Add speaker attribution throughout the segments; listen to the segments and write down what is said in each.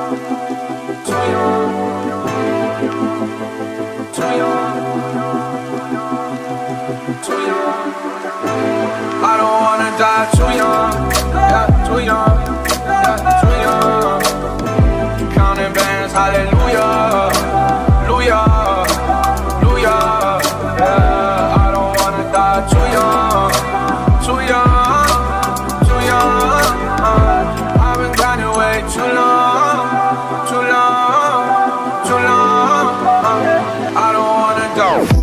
Speaker 1: I don't wanna die too young, yeah, too young, yeah, too young. Counting bands, hallelujah, hallelujah, hallelujah, yeah. I don't wanna die too young, too young, too young. I've been grinding way too long, too long, too long. I don't wanna go.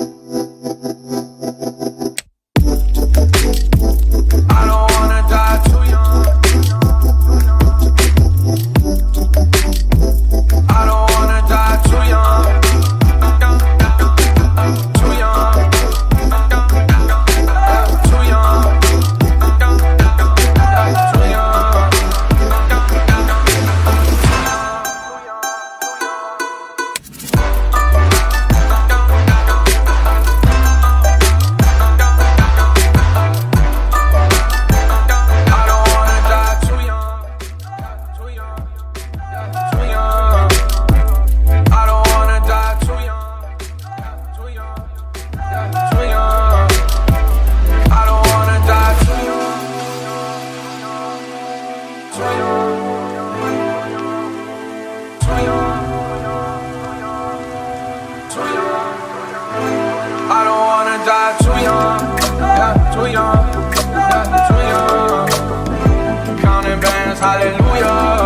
Speaker 1: I don't wanna die too young, yeah, too young, yeah, too young. Counting bands, hallelujah.